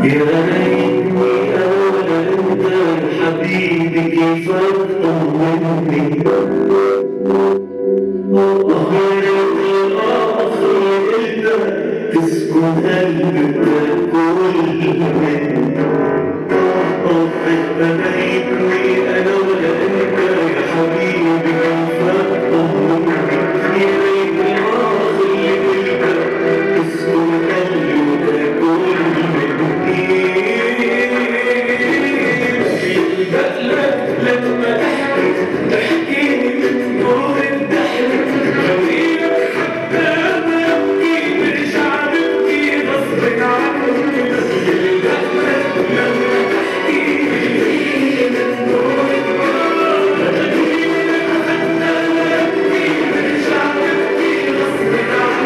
يا ريتني أنا أنت حبيبي كيف تطمني تسكن قلبك كل مني بنيتني أنا ولا أنت يا حبيبي كيف تطمني يا ريتني أخلي قلبك تسكن قلبك كل مني بقلك لما تحكي من نور الضحك غويلك حتى ببكي برجع ببكي غصب عني بقلك لما تحكي من نور الضحك غويلك حتى ببكي برجع ببكي غصب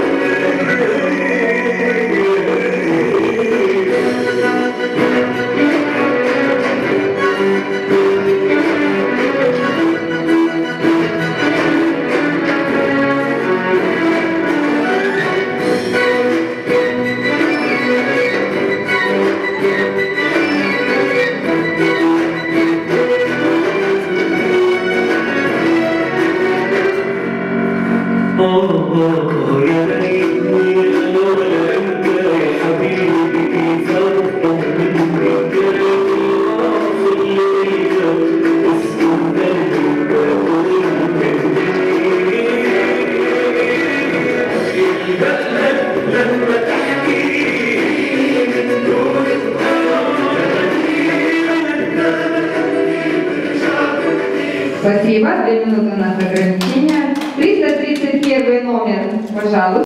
يا ريتني أنا ولا أنت يا حبيبي كيف تطمني يا ريتني أخلي قلبك تسكن قلبك بقلك لما تحكي من دون Спасибо. 2 минуты у нас ограничения. 331 номер, пожалуйста.